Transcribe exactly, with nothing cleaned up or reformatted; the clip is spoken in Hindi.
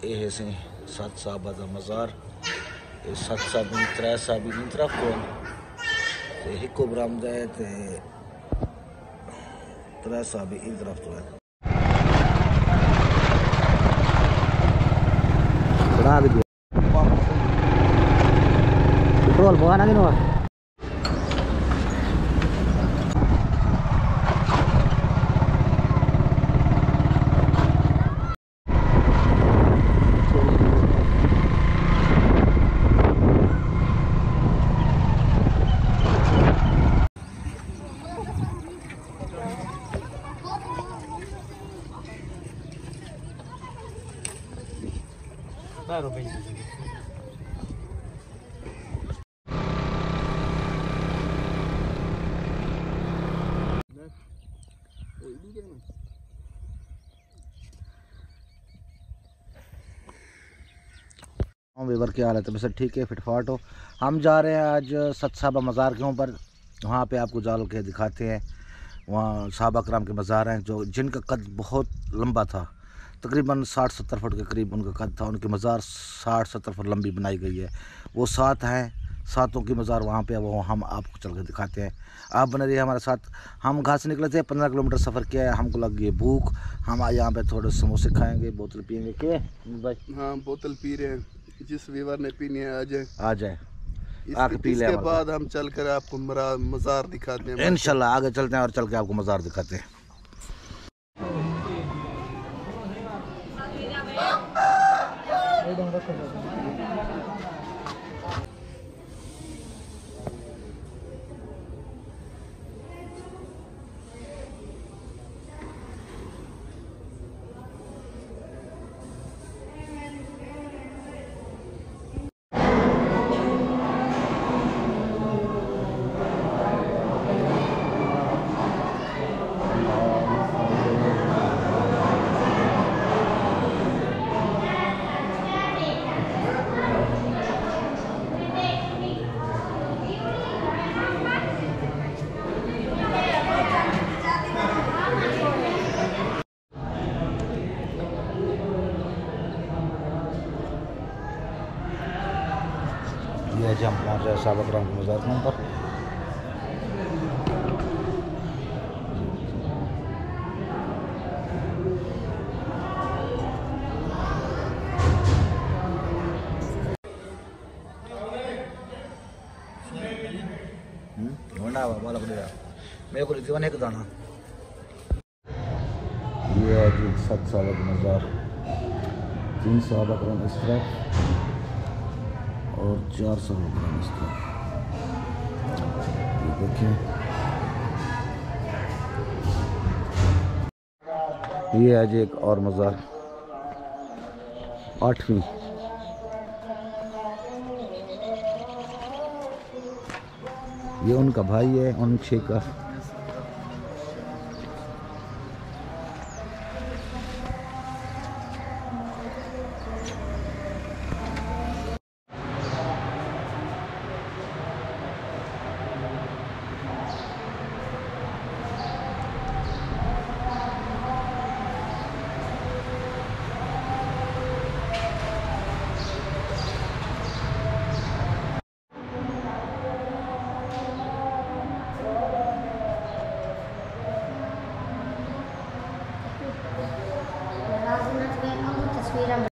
ये से सत साहब का मज़ार ये सत साहब त्रै साहब नहीं तरफ को हिको बरामद है ते त्रै साहब इस तरफ तो है पेट्रोल पवाना कि नहीं वेवर क्या हाल है? तो बस ठीक है, फिटफाट हो। हम जा रहे हैं आज सत साहबा मज़ार के ऊपर, वहाँ पे आपको जाल के दिखाते हैं। वहाँ साहबा कराम के मज़ार हैं जो जिनका कद बहुत लंबा था, तकरीबन साठ सत्तर फुट के करीब उनका कद था। उनके मज़ार साठ सत्तर फुट लंबी बनाई गई है। वो सात हैं, सातों की मज़ार वहाँ पे, वो हम आपको चल के दिखाते हैं। आप बने रहिए हमारे साथ। हम घाट से निकले थे, पंद्रह किलोमीटर सफ़र किया है। हमको लग गई भूख, हम यहाँ पे थोड़े समोसे खाएँगे, बोतल पियेंगे। के भाई? हाँ, बोतल पी रहे हैं। जिस वीवर ने पीनी है आ जाए आ जाए आके पी ले। इसके बाद हम चलकर आपको मज़ार दिखाते हैं इंशाल्लाह। आगे चलते हैं और चल के आपको मज़ार दिखाते हैं। ये हम पहुँच रहे हैं साहबा कराम के मज़ार के ऊपर। वाला बढ़िया मेरे को जीवन एक दाना। ये है जी सत साहबा का मज़ार। तीन साहबा कराम इस तरफ और चार साहबा कराम इस तरफ। ये देखिए, ये है जी एक और मज़ार, आठवीं। ये उनका भाई है, उन छः का